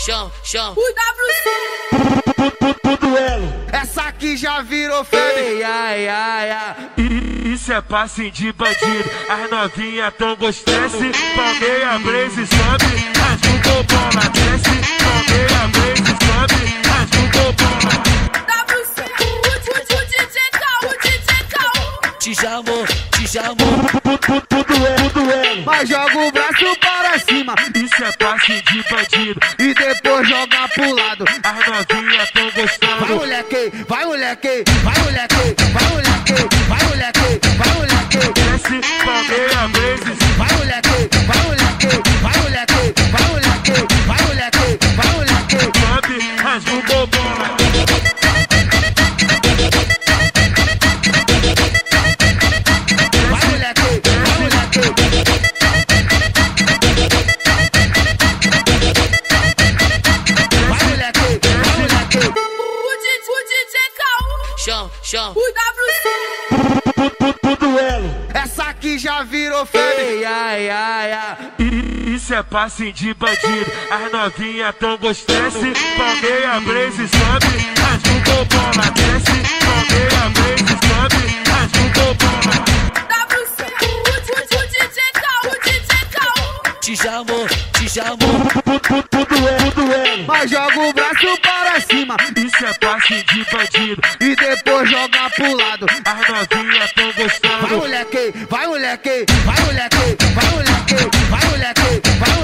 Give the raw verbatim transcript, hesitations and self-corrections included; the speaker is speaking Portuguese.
chão, chão. O W C. Duelo. Essa aqui já virou febre. Ai, ai, ai. Isso é passinho de bandido. As novinhas tão gostando. Palmeia a blaze sobe. Rasgou bola desce. Palmeia a blaze sobe. Rasgou bola. W C. O, o, o D J K, o D J K. Te chamou, te chamou. Duelo, duelo. Mas joga o braço para cima. Isso é passinho de bandido. E depois joga pro lado. As novinhas tão gostando. Vai moleque, vai moleque, vai moleque, vai moleque, vai moleque, vai moleque. Desce, palmeia a blaze. Vai moleque, vai moleque, vai moleque, vai moleque, vai moleque, vai moleque. Sobe, rasgou bola. Vai moleque, vai moleque. Vai moleque, vai moleque. O D J K. Chão, chão. O W C. Duelo. Essa aqui já virou febre. Ai, ai, ai. Isso é passinho de bandido. As novinhas tão gostando. Palmeia a blaze sobe. Rasgou bola desce. Palmeia a blaze sobe. Rasgou bola. W C. O, o, o D J K, o D J K. Te chamou, te chamou. Duelo, duelo. Mas joga o braço para cima. Isso é passinho de bandido. E depois joga pro lado. As novinhas tão Vai gostando. moleque, vai moleque, vai moleque, vai moleque, vai moleque, vai moleque.